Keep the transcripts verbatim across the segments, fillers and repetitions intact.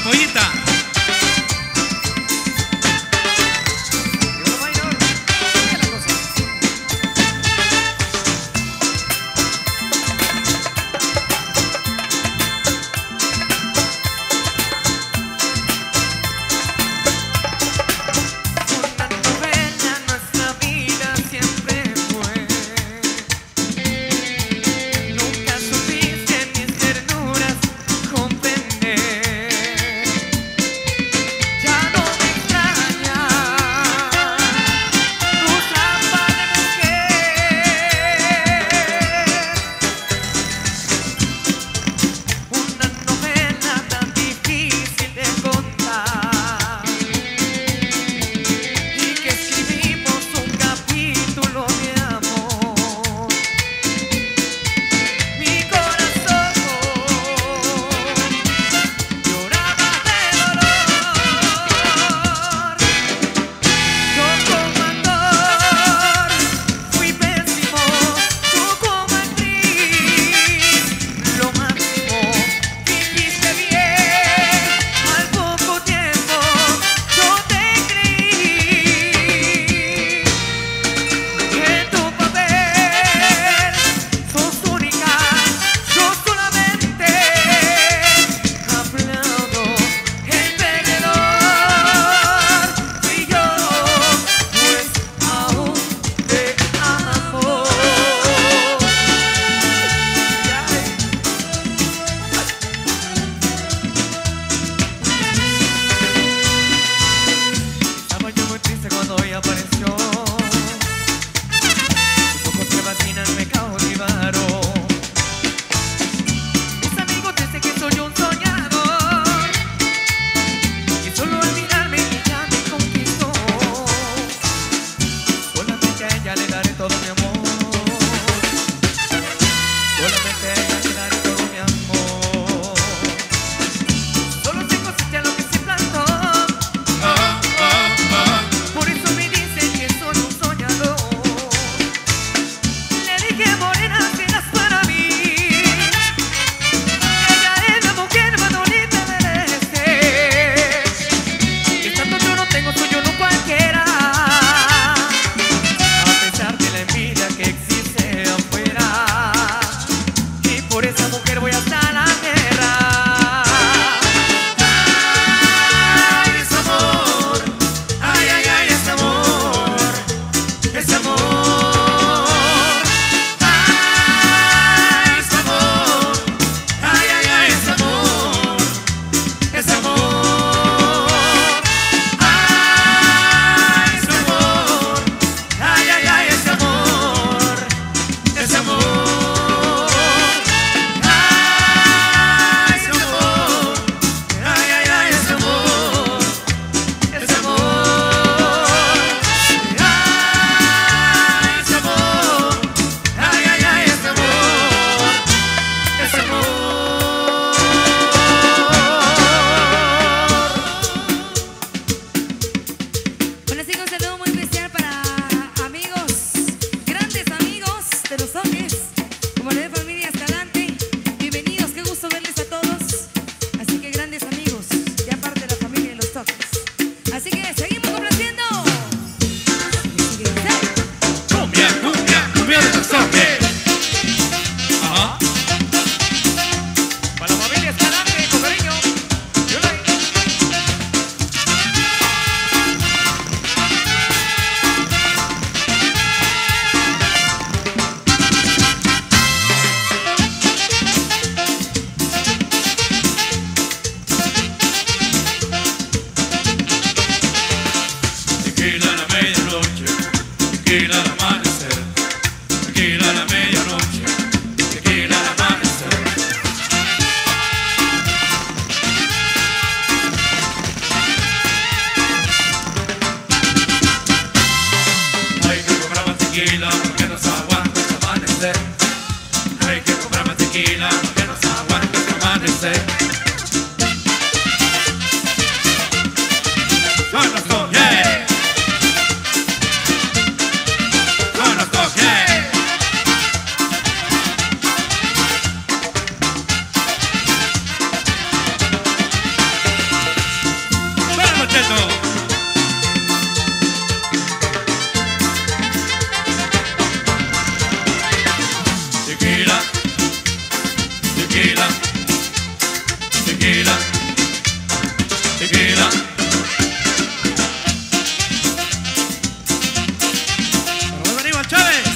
Pollita. Nunca supiste mis ternuras comprender. Cheto. Tequila, tequila, tequila, tequila. Pero venimos, Chávez.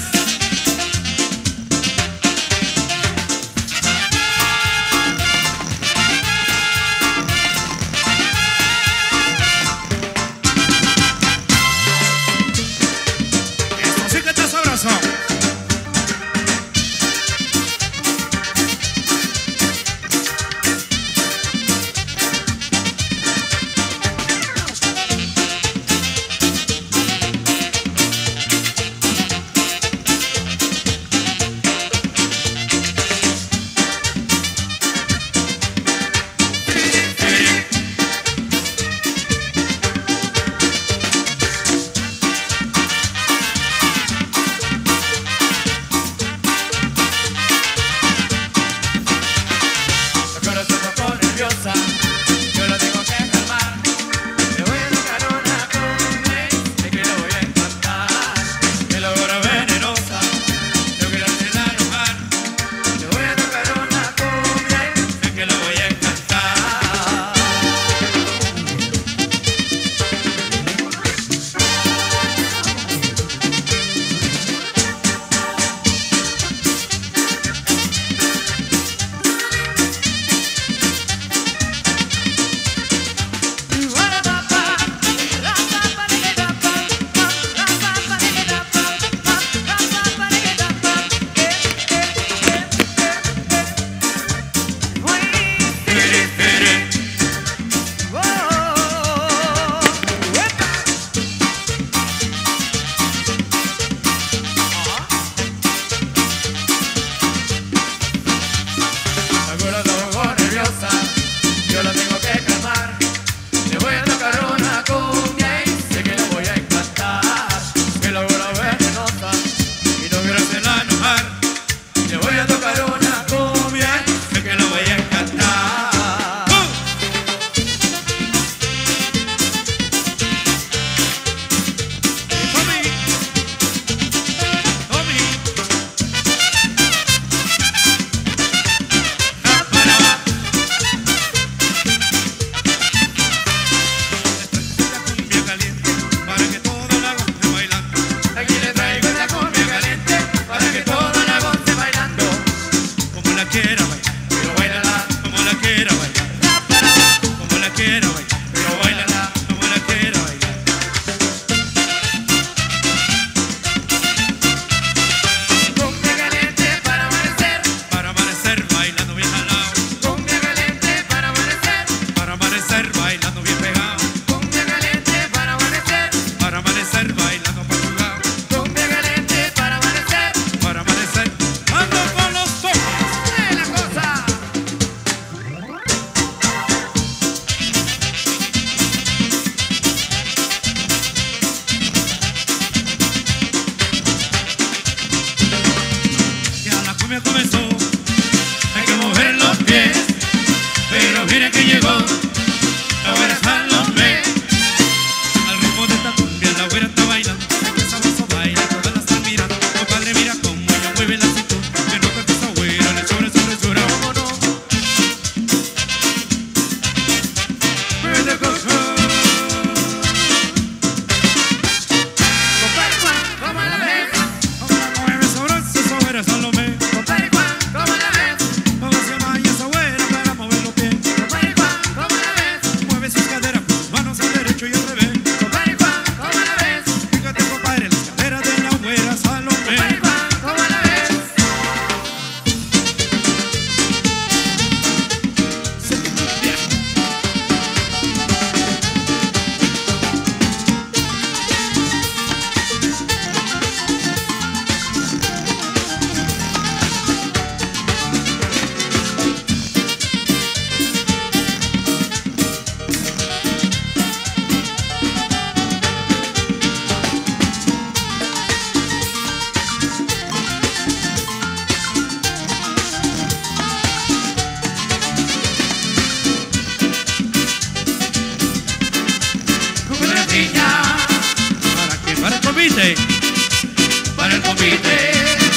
convite. Para el convite.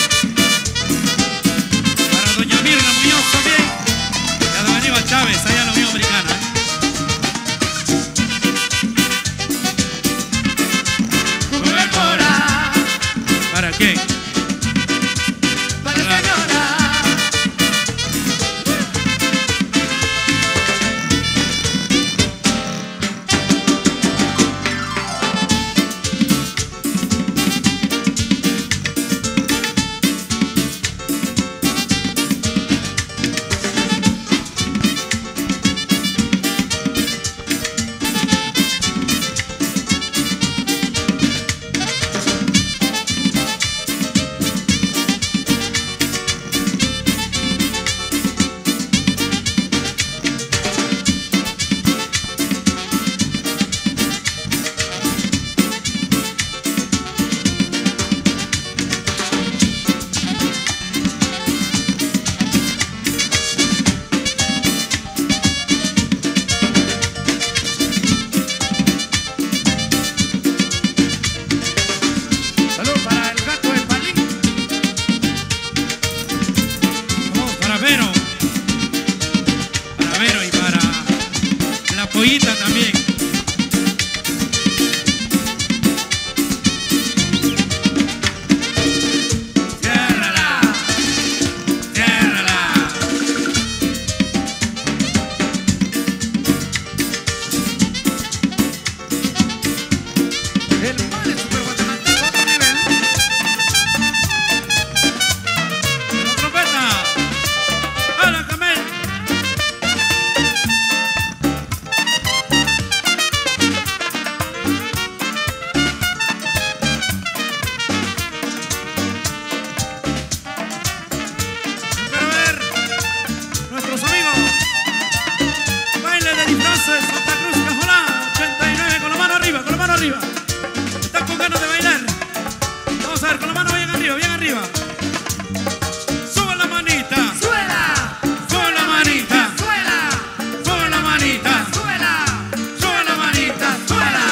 Para doña Mirna Muñoz también. Y a don Aníbal Chávez, allá en la Unión Americana. Coca-Cola. ¿Para qué? Para la señora. Pollita también. Ciérrala, ciérrala. El mal es super guatemalteco, otro nivel. La trompeta. ¡Hala, Camel! Santa Cruz, Cajolá, ochenta y nueve, con la mano arriba, con la mano arriba. Están con ganas de bailar. Vamos a ver, con la mano bien arriba, bien arriba. Sube la manita. Suela. Sube la manita. Suela. Sube la manita. Suela. Sube la manita. Suela.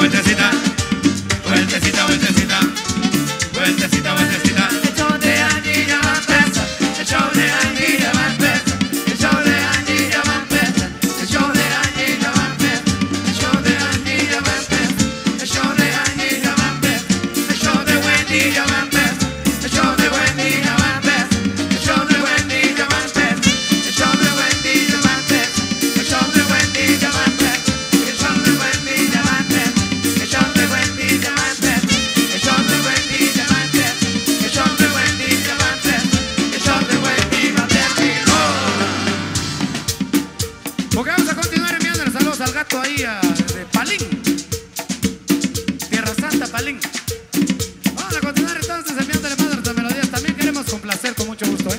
vueltecita, vueltecita, vueltecita, vueltecita, vueltecita. El show de Angie ya va a empezar. El show de Angie ya va a empezar. El show de Angie ya va a empezar. El show de Angie ya va a empezar. El show de Angie ya va a empezar. El show de Angie ya va a empezar. El show de Wendy ya va a empezar. El show de Wendy ya va a empezar. El show de Wendy ya va a empezar. El show de Wendy ya va a empezar. El show de Wendy ya va a empezar. El show de Wendy ya va a empezar. El show de Wendy ya va a empezar. El show de Wendy ya va a empezar. El show de Wendy ya va a empezar. El show de Wendy va a terminar. Porque vamos a continuar enviando saludos al gato ahí a, de Palín. Tierra Santa, Palín. Vamos a continuar entonces enviándole más nuestras melodías. También queremos complacer con mucho gusto, ¿eh?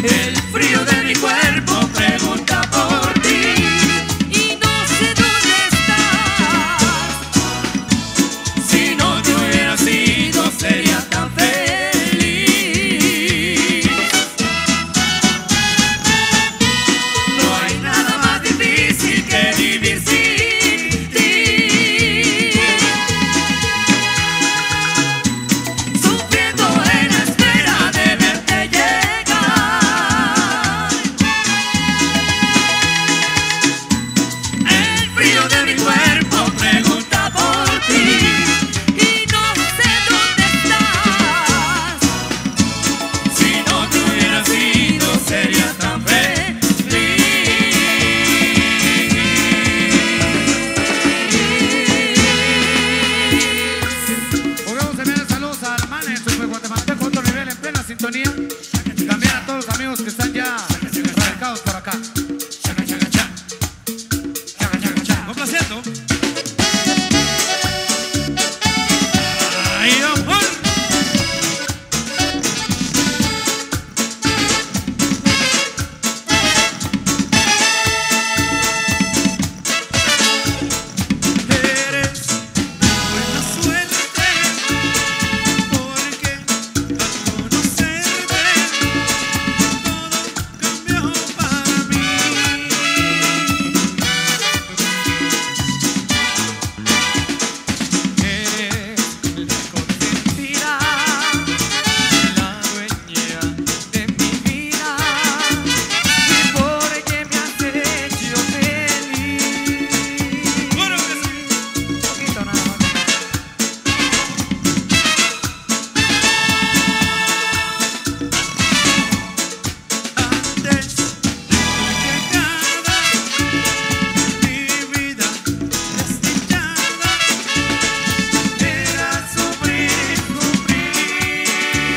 El frío de mi cuerpo pregunta por ti y no sé dónde estás. Si no te hubiera sido sería tan feliz. No hay nada más difícil que vivir sin ti. Sufriendo en la espera de verte llegar. El frío de mi cuerpo pregunta por ti y no sé dónde estás. Si no te hubiera sido serías tan feliz. Podemos enviar saludos a Almanes, super guatemalteco, otro nivel en plena sintonía. También a todos los amigos que están ya radicados por acá. Chaca, chaca, chaca. Chaca, chaca, chaca. Complaciendo. Ay, amor. Eres buena suerte, porque al conocerte todo cambió para mí. Eres la consentida, la dueña de mi vida y porque me has hecho feliz. Juro que sí. Un poquito nada más. Antes de tu llegada, mi vida desdichada era sufrir, sufrir.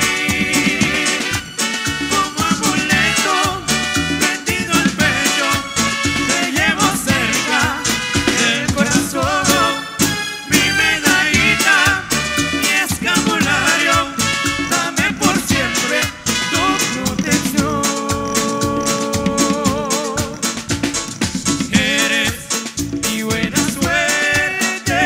Como amuleto prendido al pecho, te llevo cerca del corazón. Mi medallita, mi escapulario, dame por siempre tu protección. Eres mi buena suerte.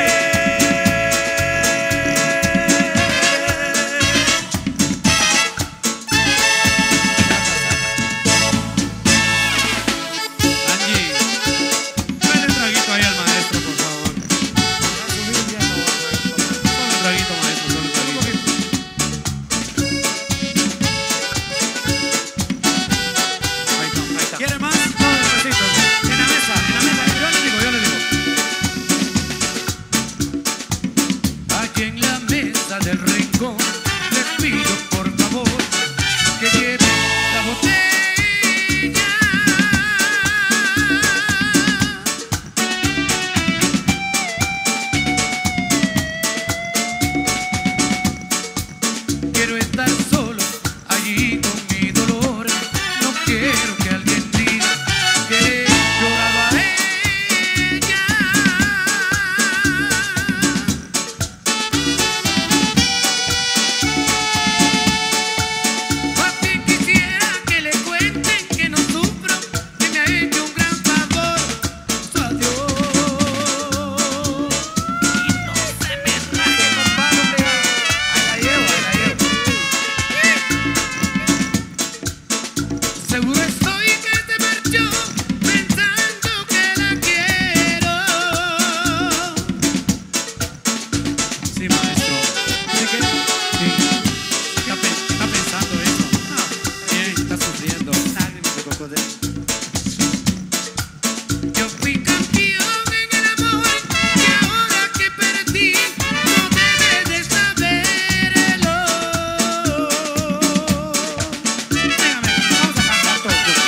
Angie, dale un traguito ahí al maestro, por favor. Solo un traguito, maestro, solo un traguito. Ahí está, ahí está. ¿Quiere más? Todos los besitos. En la mesa, en la mesa. Yo les digo, yo les digo. Aquí en la mesa del rincón les pido por favor que lleven la botella. Quiero estar solo allí con mi dolor. No quiero que alguien diga que lloraba ella. Más bien quisiera que le cuenten que no sufro, que me ha hecho un gran favor su adiós. Y no se me raje, compadre. Ahí la llevo, ahí la llevo. Seguro estoy que se marchó pensando que la quiero. Sí, maestro. ¿Sí que? Sí. Está, pe- está pensando eso. Ah, bien, está sufriendo. Yo fui campeón en el amor y ahora que perdí no debes de saberlo. Véngame, vamos a cantar todos.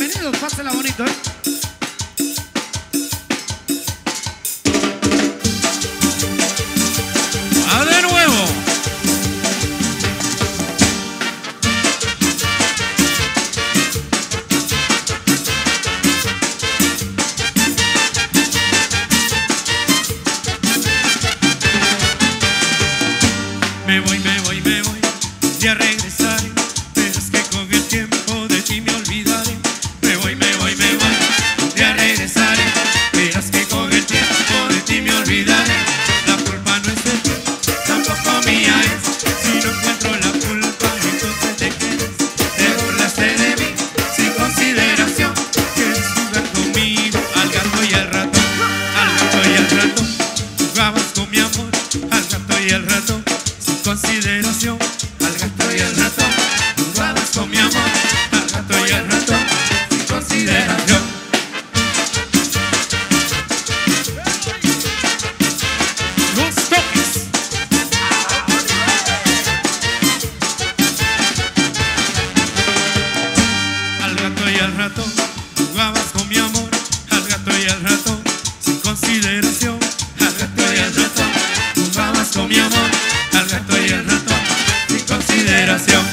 bienvenidos, pásenla bonito, ¿eh? ¡Ah, de nuevo! Me voy, me voy, me voy, ya regresaré, pero es que con el tiempo de ti me olvidaré. Me voy, me voy, me voy, ya regresaré, pero es que con el tiempo de ti me olvidaré. La culpa no es de ti, tampoco mía es. Si no encuentro la culpa, entonces te quedas. Te burlaste de mí, sin consideración. Quieres jugar conmigo, al gato y al ratón, al gato y al ratón. Jugabas con mi amor, al gato y al ratón. Consideración, al gato y al ratón. Jugabas con mi amor, al gato y al ratón. Sin consideración. Los toques. Al gato y al ratón. Jugabas con mi amor, al gato y al ratón. Sin consideración, al gato y al ratón. Jugabas con mi amor, al gato y al ratón, sin consideración.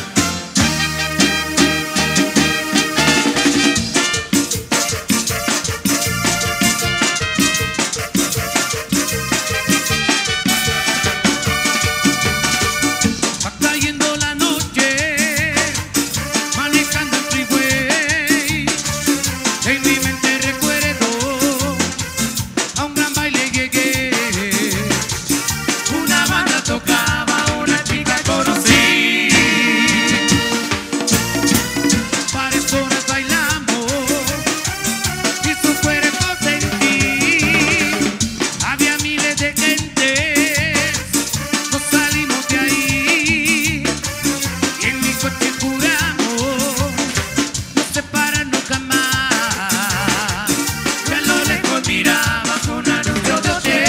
Va cayendo la noche, manejando el freeway. En mi mente recuerdo a un gran baile llegué. Una banda tocaba, una chica conocí. Varias horas bailamos y su cuerpo sentí. Había miles de gentes, nos salimos de ahí. Y en mi coche juramos no separarnos jamás. Y a lo lejos mirabas un anuncio de hotel.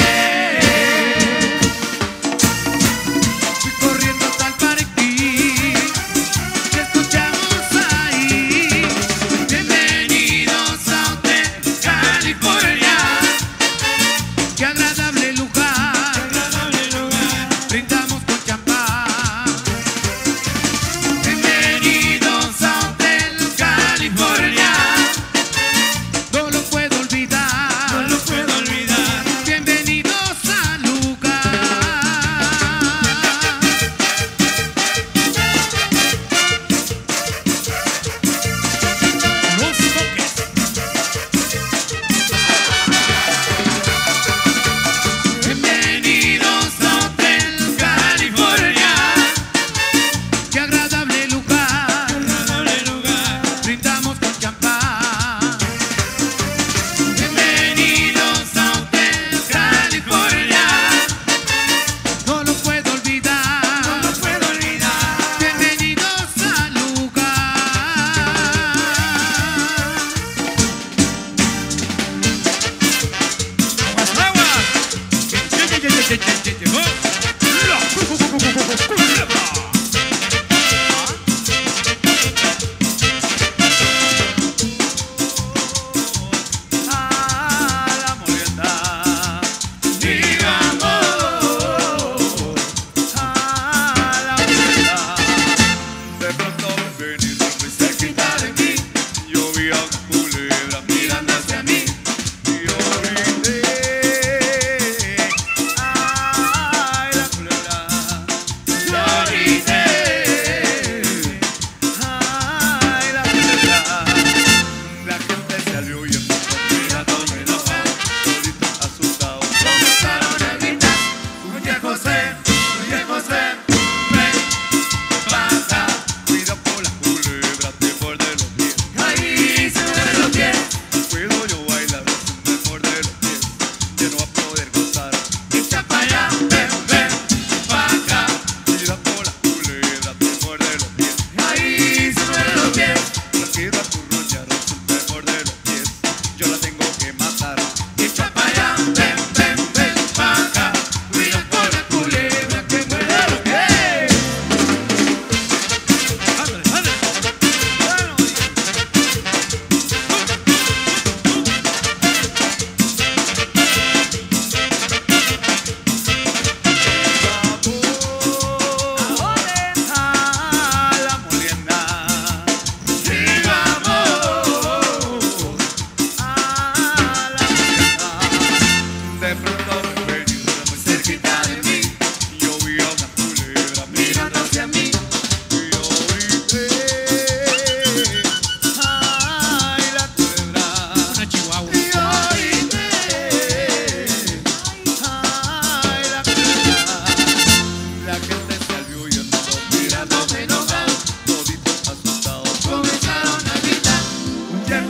Fui corriendo hasta el parking y escuchamos ahí: bienvenidos a Hotel California. Qué agradable lugar, brindamos con champán. Bienvenidos a Hotel California. No lo puedo olvidar, No lo puedo olvidar. bienvenidos al lugar. Los toques. Bienvenidos a Hotel California. Qué agradable lugar, Agradable lugar. brindamos con champán. Bienvenidos a Hotel California. No lo puedo olvidar, No lo puedo olvidar. bienvenidos al lugar. Aguas, aguas. Che, che, che, che, che, che, che, che. Oh. La cu- cu- cu- cu- cu- cu- culebra. A la molienda, digamos, a la molienda. De pronto veniste muy cerquita de mí. Yo vi a una culebra mirando hacia mí. Y yo grité, ay, la culebra. Yo grité, ay, la culebra. La gente salió huyendo, mirando enojado, toditos asustados, comenzaron a gritar: oye José, oye José, ven, pasa. Cuida por las culebras, te muerde los pies. Ahí se muerde los pies.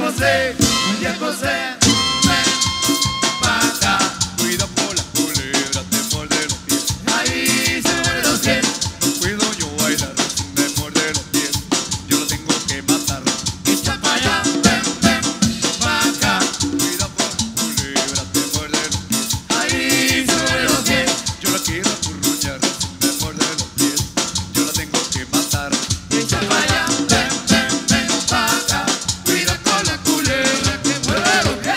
José, muy bien José, ven pa' acá. Cuida por la culebra, te muerde los pies. Ahí se muere los pies. No puedo yo bailar si me muerde los pies. Yo la tengo que matar. Echa pa' allá, ven, ven pa' acá. Cuida por la culebra, te muerde los pies. Ahí se muere los pies. Yo la quiero acurruñar si me muerde los pies. Yo la tengo que matar. Echa pa' allá, ven, ven, ven pa' acá. Cuida con la culebra que muerde los pies.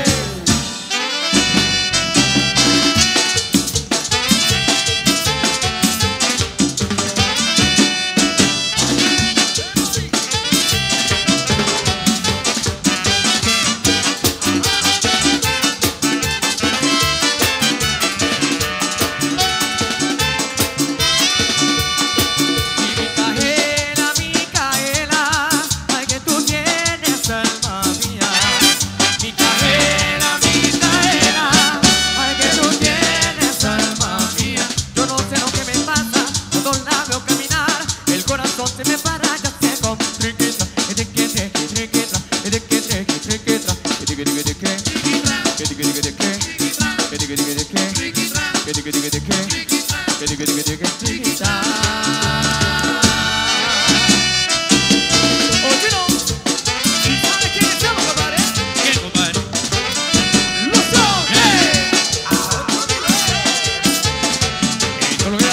Micaela, Micaela, ay que tú tienes alma mía. Micaela, Micaela, ay que tú tienes alma mía. Yo no sé lo que me pasa cuando la veo caminar. El corazón se me para, ya sé como triquitra, etiquete, triquitra, etiquete, triquitra, etiquete, etiquete, etiquete, etiquete, etiquete, Oye, no, ¿sabes quiénes somos, compadre? ¿Qué, compadre? ¡Los son! ¡Eh! Esto lo que da.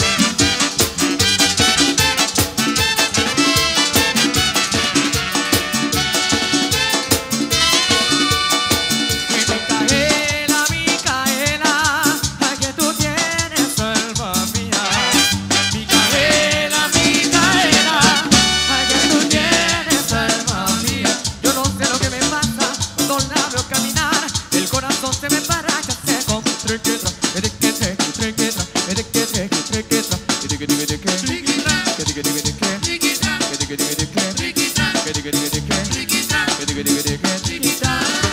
Micaela, Micaela, ay que tú tienes alma mía. Micaela, Micaela, ay que tú tienes alma mía. Yo no sé lo que me pasa cuando la veo caminar. El corazón se me para, ya sé como triquetra, etiquete, triquetra, etiquete, triquetra, etiquete, etiquete, etiquete, etiquete, etiquete, etiquete,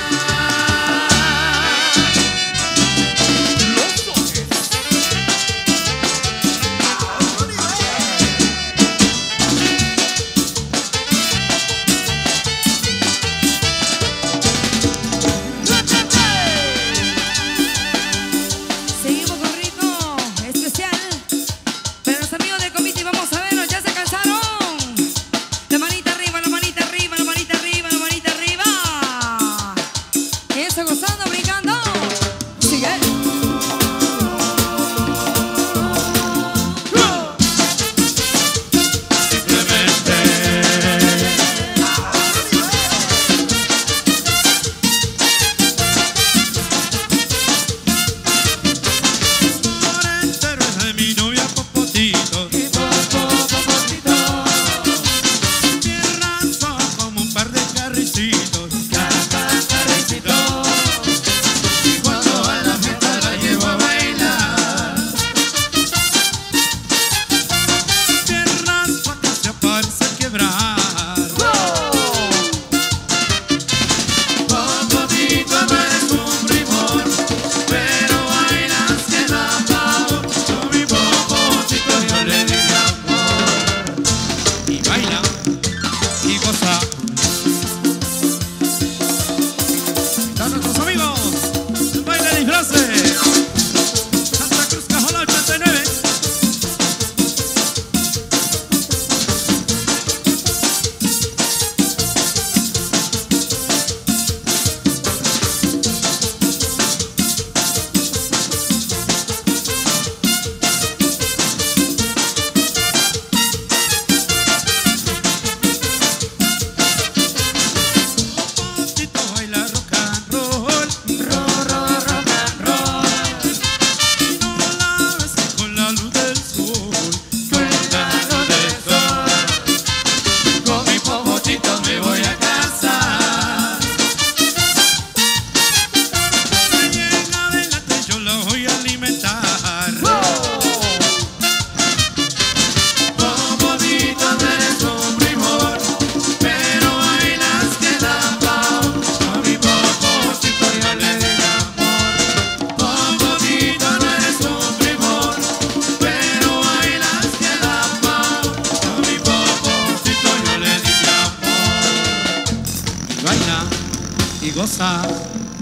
Seguimos con ritmo especial para los amigos del comité. Vamos a verlos, ya se cansaron. La manita arriba, la manita arriba, la manita arriba, la manita arriba. y gozas.